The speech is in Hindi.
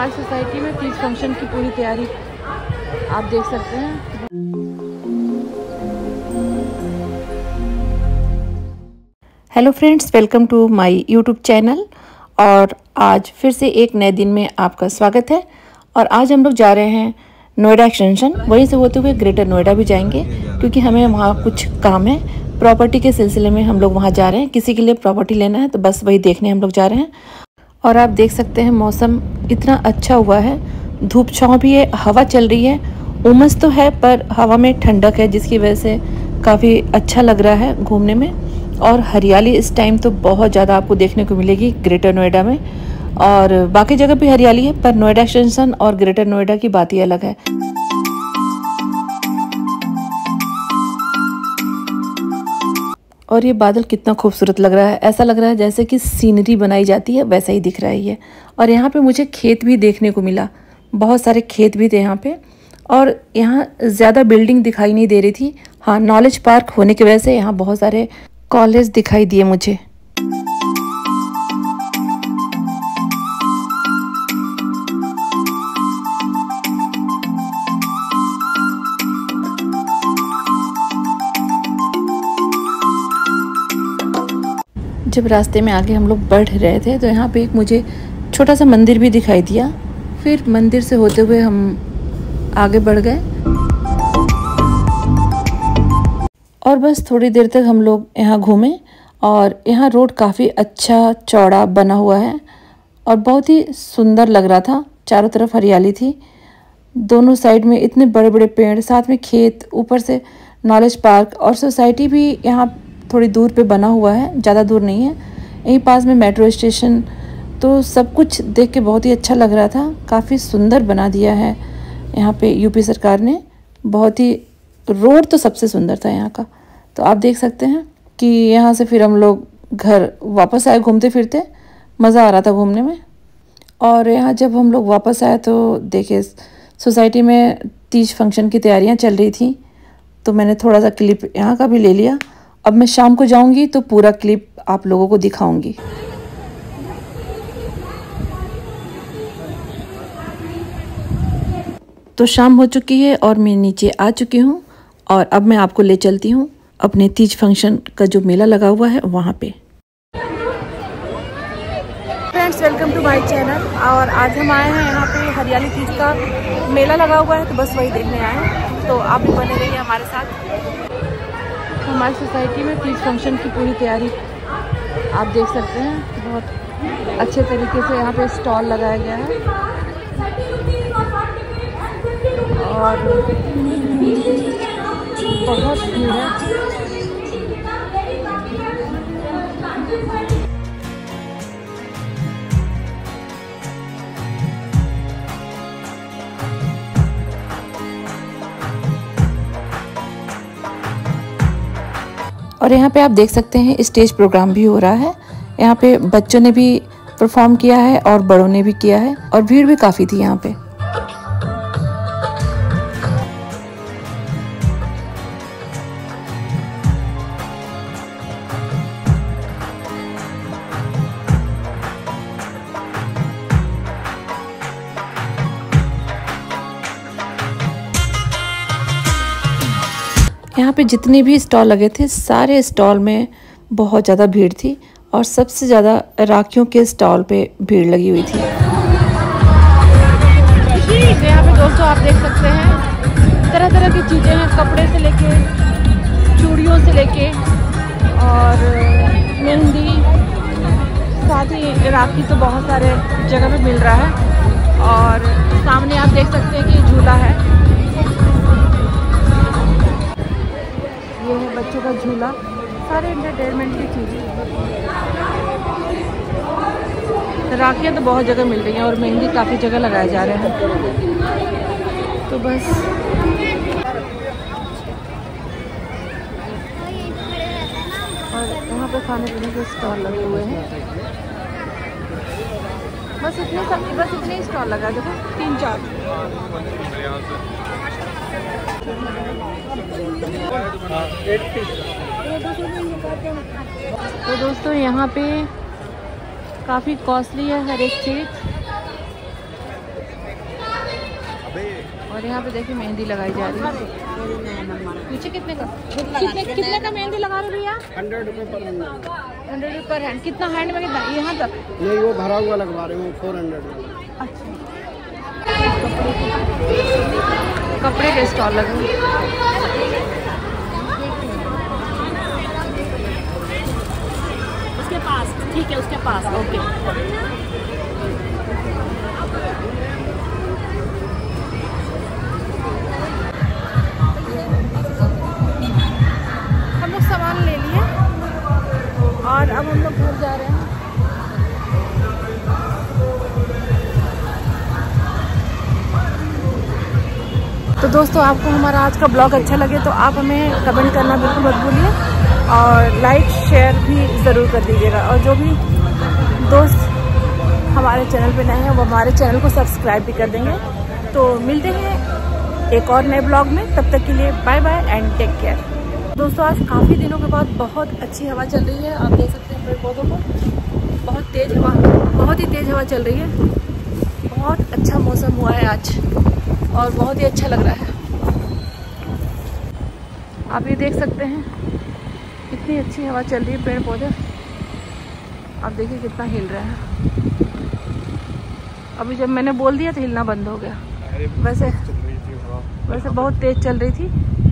हमारी सोसाइटी में तीज फंक्शन की पूरी तैयारी आप देख सकते हैं। Hello friends, welcome to my YouTube channel. और आज फिर से एक नए दिन में आपका स्वागत है। और आज हम लोग जा रहे हैं नोएडा एक्सटेंशन, वहीं से होते हुए ग्रेटर नोएडा भी जाएंगे क्योंकि हमें वहाँ कुछ काम है। प्रॉपर्टी के सिलसिले में हम लोग वहाँ जा रहे हैं, किसी के लिए प्रॉपर्टी लेना है, तो बस वही देखने हम लोग जा रहे हैं। और आप देख सकते हैं मौसम इतना अच्छा हुआ है, धूप छाँव भी है, हवा चल रही है। उमस तो है पर हवा में ठंडक है, जिसकी वजह से काफ़ी अच्छा लग रहा है घूमने में। और हरियाली इस टाइम तो बहुत ज़्यादा आपको देखने को मिलेगी ग्रेटर नोएडा में, और बाकी जगह भी हरियाली है पर नोएडा एक्सटेंशन और ग्रेटर नोएडा की बात ही अलग है। और ये बादल कितना खूबसूरत लग रहा है, ऐसा लग रहा है जैसे कि सीनरी बनाई जाती है, वैसा ही दिख रहा है ये। और यहाँ पे मुझे खेत भी देखने को मिला, बहुत सारे खेत भी थे यहाँ पे। और यहाँ ज़्यादा बिल्डिंग दिखाई नहीं दे रही थी। हाँ, नॉलेज पार्क होने की वजह से यहाँ बहुत सारे कॉलेज दिखाई दिए मुझे। जब रास्ते में आगे हम लोग बढ़ रहे थे तो यहाँ पे एक मुझे छोटा सा मंदिर भी दिखाई दिया। फिर मंदिर से होते हुए हम आगे बढ़ गए और बस थोड़ी देर तक हम लोग यहाँ घूमे। और यहाँ रोड काफ़ी अच्छा चौड़ा बना हुआ है और बहुत ही सुंदर लग रहा था। चारों तरफ हरियाली थी, दोनों साइड में इतने बड़े बड़े पेड़, साथ में खेत, ऊपर से नॉलेज पार्क और सोसाइटी भी यहाँ थोड़ी दूर पे बना हुआ है, ज़्यादा दूर नहीं है। यहीं पास में मेट्रो स्टेशन, तो सब कुछ देख के बहुत ही अच्छा लग रहा था। काफ़ी सुंदर बना दिया है यहाँ पे यूपी सरकार ने, बहुत ही। रोड तो सबसे सुंदर था यहाँ का। तो आप देख सकते हैं कि यहाँ से फिर हम लोग घर वापस आए घूमते फिरते, मज़ा आ रहा था घूमने में। और यहाँ जब हम लोग वापस आए तो देखिए सोसाइटी में तीज फंक्शन की तैयारियाँ चल रही थी, तो मैंने थोड़ा सा क्लिप यहाँ का भी ले लिया। अब मैं शाम को जाऊँगी तो पूरा क्लिप आप लोगों को दिखाऊँगी। तो शाम हो चुकी है और मैं नीचे आ चुकी हूँ और अब मैं आपको ले चलती हूँ अपने तीज फंक्शन का जो मेला लगा हुआ है वहाँ पे। Friends, welcome to my channel. और आज हम आए हैं यहाँ पे हरियाली तीज का मेला लगा हुआ है, तो बस वही देखने आए हैं। तो आप भी बने रहिए हमारे साथ। हमारी सोसाइटी में तीज फंक्शन की पूरी तैयारी आप देख सकते हैं। बहुत अच्छे तरीके से यहाँ पे स्टॉल लगाया गया है और बहुत भीड़ है। और यहाँ पे आप देख सकते हैं स्टेज प्रोग्राम भी हो रहा है। यहाँ पे बच्चों ने भी परफॉर्म किया है और बड़ों ने भी किया है, और भीड़ भी काफ़ी थी यहाँ पे। यहाँ पे जितने भी स्टॉल लगे थे, सारे स्टॉल में बहुत ज़्यादा भीड़ थी और सबसे ज़्यादा राखियों के स्टॉल पे भीड़ लगी हुई थी। यहाँ पे दोस्तों आप देख सकते हैं तरह तरह की चीज़ें हैं, कपड़े से लेके, चूड़ियों से लेके और मेहंदी, साथ ही राखी तो बहुत सारे जगह पे मिल रहा है। और सामने आप देख सकते हैं कि झूला है, ये है बच्चों का झूला, सारे एंटरटेनमेंट की चीज़ें। राखियाँ तो बहुत जगह मिल रही हैं और मेहंदी काफ़ी जगह लगाए जा रहे हैं। तो बस और यहाँ पे खाने पीने के स्टॉल लगे हुए हैं। बस इतने ही स्टॉल लगा, देखो 3-4। तो दोस्तों यहाँ पे काफ़ी कॉस्टली है हर एक चीज़। और यहाँ पे देखिए मेहंदी लगाई जा रही है। पीछे कितने का मेहंदी लगा रहे भैया? 100 रुपये पर हैंड। 100 रुपये पर हैंड। कितना हैंड में कितना? यहाँ तक नहीं, वो भरा हुआ लगवा रहे हूँ 400। अच्छा, कपड़े के स्टॉल लगे हैं। उसके पास ठीक है, उसके पास ओके। हम लोग सामान ले लिए और अब हम लोग घर जा रहे हैं। तो दोस्तों, आपको हमारा आज का ब्लॉग अच्छा लगे तो आप हमें कमेंट करना बिल्कुल मत भूलिए और लाइक शेयर भी ज़रूर कर दीजिएगा। और जो भी दोस्त हमारे चैनल पे नए हैं वो हमारे चैनल को सब्सक्राइब भी कर देंगे। तो मिलते हैं एक और नए ब्लॉग में, तब तक के लिए bye bye and take care. दोस्तों, आज काफ़ी दिनों के बाद बहुत अच्छी हवा चल रही है। आप देख सकते हैं पेड़ पौधों को, बहुत तेज़ हवा, बहुत ही तेज़ हवा चल रही है। बहुत अच्छा मौसम हुआ है आज और बहुत ही अच्छा लग रहा है। आप ये देख सकते हैं कितनी अच्छी हवा चल रही है, पेड़ पौधे आप देखिए कितना हिल रहा है। अभी जब मैंने बोल दिया तो हिलना बंद हो गया। वैसे बहुत तेज चल रही थी।